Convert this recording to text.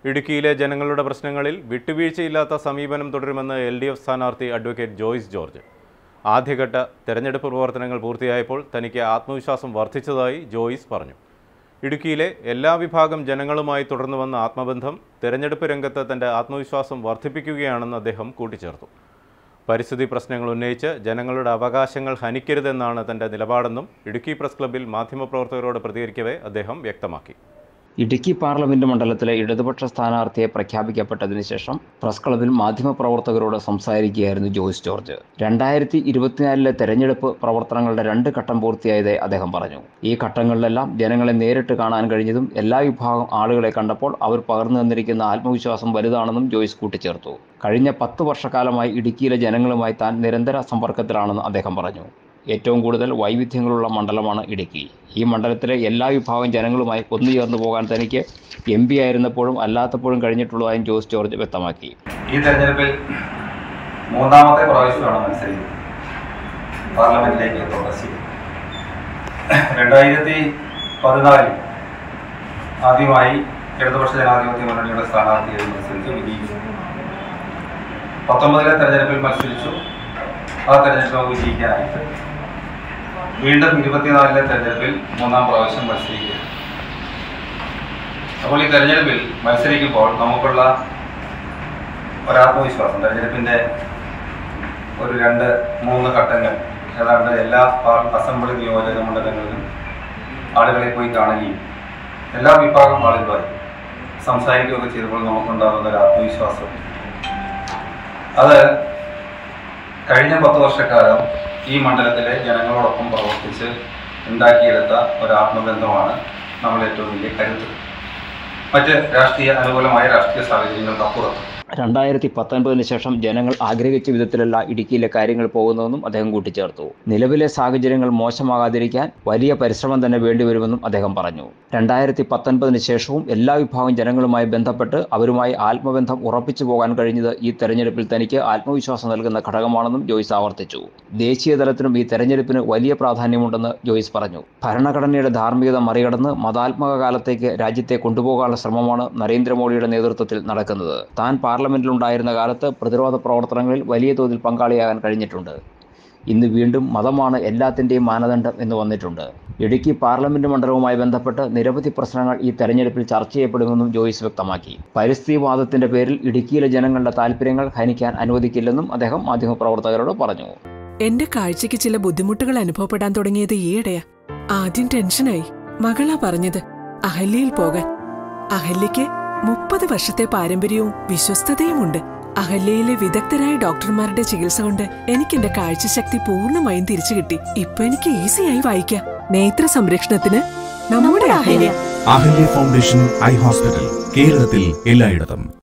ഇടുക്കിയിലെ ജനങ്ങളുടെ പ്രശ്നങ്ങളിൽ വിട്ടുവീഴ്ചയില്ലാത്ത സമീപനം തുടരുമെന്ന് LDF സ്ഥാനാർത്ഥി അഡ്വക്കേറ്റ് ജോയ്സ് ജോർജ്. ആദ്യഘട്ട തെരഞ്ഞെടുപ്പ് പ്രവർത്തനങ്ങൾ പൂർത്തിയായപ്പോൾ തനിക്ക് ആത്മവിശ്വാസം വർദ്ധിച്ചതായി ജോയ്സ് പറഞ്ഞു. ഇടുക്കിയിലെ എല്ലാ വിഭാഗം ജനങ്ങളുമായി തുടർന്നു വന്ന ആത്മബന്ധം തെരഞ്ഞെടുപ്പ് രംഗത്ത് തന്റെ ആത്മവിശ്വാസം വർദ്ധിപ്പിക്കുകയാണെന്ന് അദ്ദേഹം കൂട്ടിച്ചേർത്തു. പരിസ്ഥിതി പ്രശ്നങ്ങൾ ഉന്നയിച്ച് ജനങ്ങളുടെ അവകാശങ്ങൾ ഹനിക്കരുതെന്നാണ് തന്റെ നിലപാടെന്നും ഇടുക്കി പ്രസ് ക്ലബ്ബിൽ മാധ്യമപ്രവർത്തകരോട് പ്രതികരിക്കവേ അദ്ദേഹം വ്യക്തമാക്കി. ഇടുക്കി പാർലമെന്റ് മണ്ഡലത്തിലെ ഇടതുപക്ഷ സ്ഥാനാർത്ഥിയെ പ്രഖ്യാപിക്കപ്പെട്ടതിന് ശേഷം പ്രസ് ക്ലബ്ബിൽ മാധ്യമപ്രവർത്തകരോട് സംസാരിക്കുകയായിരുന്നു ജോയ്സ് ജോർജ്. 2024 തെരഞ്ഞെടുപ്പ് പ്രവർത്തനങ്ങളുടെ 2 ഘട്ടം പൂർത്തിയായതായി അദ്ദേഹം പറഞ്ഞു. ഈ ഘട്ടങ്ങളിലെല്ലാം ജനങ്ങളെ നേരിട്ട് കാണാൻ കഴിഞ്ഞതും എല്ലാ വിഭാഗം ആളുകളെ കണ്ടപ്പോൾ അവർ പകർന്നു തന്നിരിക്കുന്ന ആത്മവിശ്വാസം വലുതാണെന്നും ജോയ്സ് കൂട്ടിച്ചേർത്തു. കഴിഞ്ഞ 10 വർഷക്കാലമായി ഇടുക്കിയിലെ ജനങ്ങളുമായി താൻ നിരന്തര സമ്പർക്കത്തിലാണെന്ന് അദ്ദേഹം പറഞ്ഞു. ഏറ്റവും കൂടുതൽ വൈവിധ്യങ്ങളുള്ള മണ്ഡലമാണ് ഇടുക്കി. ഈ മണ്ഡലത്തിലെ എല്ലാ വിഭാഗം ജനങ്ങളുമായി ഒന്നുചേർന്നു പോകാൻ തനിക്ക് MP ആയിരുന്നപ്പോഴും അല്ലാത്തപ്പോഴും കഴിഞ്ഞിട്ടുള്ളതായും ജോയ്സ് ജോർജ് വ്യക്തമാക്കി. ഈ തെരഞ്ഞെടുപ്പിൽ 3ാമത്തെ പ്രാവശ്യമാണ് മത്സരിക്കുന്നത്. പാർലമെന്റിലേക്ക് തുടർച്ച 2014 ആദ്യമായി ഇടതുപക്ഷ ജനാധിപത്യ മുന്നണിയുടെ സ്ഥാനാർത്ഥിയായി മത്സരിച്ച് വിജയിച്ചു. 19 തെരഞ്ഞെടുപ്പിൽ മത്സരിച്ചു. ആ തെരഞ്ഞെടുപ്പ് വിജയിക്കാനായിട്ട് വീണ്ടും 24 തെരഞ്ഞെടുപ്പിൽ 3ാം പ്രാവശ്യം മത്സരിക്കുക. അപ്പോൾ ഈ തെരഞ്ഞെടുപ്പിൽ മത്സരിക്കുമ്പോൾ നമുക്കുള്ള ഒരാത്മവിശ്വാസം, തെരഞ്ഞെടുപ്പിൻ്റെ ഒരു 2-3 ഘട്ടങ്ങൾ ഏതാണ്ട് എല്ലാ അസംബ്ലി നിയോജക മണ്ഡലങ്ങളിലും ആളുകളെ പോയി കാണുകയും എല്ലാ വിഭാഗം ആളുകളുമായി സംസാരിക്കുകയൊക്കെ ചെയ്തപ്പോൾ നമുക്കുണ്ടാകുന്ന ഒരു ആത്മവിശ്വാസം, അത് കഴിഞ്ഞ 10 വർഷക്കാലം ഈ മണ്ഡലത്തിലെ ജനങ്ങളോടൊപ്പം പ്രവർത്തിച്ച് ഉണ്ടാക്കിയെടുത്ത ഒരു ആത്മബന്ധമാണ് നമ്മൾ ഏറ്റവും വലിയ കരുത്ത്. മറ്റ് അനുകൂലമായ രാഷ്ട്രീയ സാഹചര്യങ്ങൾക്കപ്പുറം 2019 ശേഷം ജനങ്ങൾ ആഗ്രഹിച്ച വിധത്തിലല്ല ഇടുക്കിയിലെ കാര്യങ്ങൾ പോകുന്നതെന്നും അദ്ദേഹം കൂട്ടിച്ചേർത്തു. നിലവിലെ സാഹചര്യങ്ങൾ മോശമാകാതിരിക്കാൻ വലിയ പരിശ്രമം തന്നെ വേണ്ടിവരുമെന്നും അദ്ദേഹം പറഞ്ഞു. 2019 ശേഷവും എല്ലാ വിഭാഗം ജനങ്ങളുമായി ബന്ധപ്പെട്ട് അവരുമായി ആത്മബന്ധം ഉറപ്പിച്ചു പോകാൻ കഴിഞ്ഞത് ഈ തെരഞ്ഞെടുപ്പിൽ തനിക്ക് ആത്മവിശ്വാസം നൽകുന്ന ഘടകമാണെന്നും ജോയ്സ് ആവർത്തിച്ചു. ദേശീയ തലത്തിലും ഈ തെരഞ്ഞെടുപ്പിന് വലിയ പ്രാധാന്യമുണ്ടെന്ന് ജോയ്സ് പറഞ്ഞു. ഭരണഘടനയുടെ ധാർമ്മികത മറികടന്ന് മതാത്മക കാലത്തേക്ക് രാജ്യത്തെ കൊണ്ടുപോകാനുള്ള ശ്രമമാണ് നരേന്ദ്രമോദിയുടെ നേതൃത്വത്തിൽ നടക്കുന്നത്. താൻ പാർലമെന്റിലുണ്ടായിരുന്ന കാലത്ത് പ്രതിരോധ പ്രവർത്തനങ്ങളിൽ വലിയ തോതിൽ പങ്കാളിയാകാൻ കഴിഞ്ഞിട്ടുണ്ട്. ഇന്ന് വീണ്ടും മതമാണ് എല്ലാത്തിൻ്റെയും മാനദണ്ഡം എന്ന് വന്നിട്ടുണ്ട്. ഇടുക്കി പാർലമെന്റ് മണ്ഡലവുമായി ബന്ധപ്പെട്ട് നിരവധി പ്രശ്നങ്ങൾ ഈ തെരഞ്ഞെടുപ്പിൽ ചർച്ച ചെയ്യപ്പെടുമെന്നും ജോയ്സ് വ്യക്തമാക്കി. പരിസ്ഥിതിവാദത്തിന്റെ പേരിൽ ഇടുക്കിയിലെ ജനങ്ങളുടെ താല്പര്യങ്ങൾ ഹനിക്കാൻ അനുവദിക്കില്ലെന്നും അദ്ദേഹം മാധ്യമപ്രവർത്തകരോട് പറഞ്ഞു. എന്റെ കാഴ്ചയ്ക്ക് ചില ബുദ്ധിമുട്ടുകൾ അനുഭവപ്പെടാൻ തുടങ്ങിയത് ഈയിടെയാ. ആദ്യം ടെൻഷനായി. മകളാ പറഞ്ഞത് അഹല്യയിൽ പോകാൻ. അഹല്യയ്ക്ക് 30 വർഷത്തെ പാരമ്പര്യവും വിശ്വസ്തതയുമുണ്ട്. അഹല്യയിലെ വിദഗ്ധരായ ഡോക്ടർമാരുടെ ചികിത്സ കൊണ്ട് എനിക്ക് എന്റെ കാഴ്ചശക്തി പൂർണ്ണമായും തിരിച്ചു കിട്ടി. ഇപ്പൊ എനിക്ക് ഈസിയായി വായിക്കാം. നേത്ര സംരക്ഷണത്തിന് നമ്മുടെ Ahalia. Ahalia foundation eye hospital, കേരളത്തിൽ എല്ലായിടത്തും.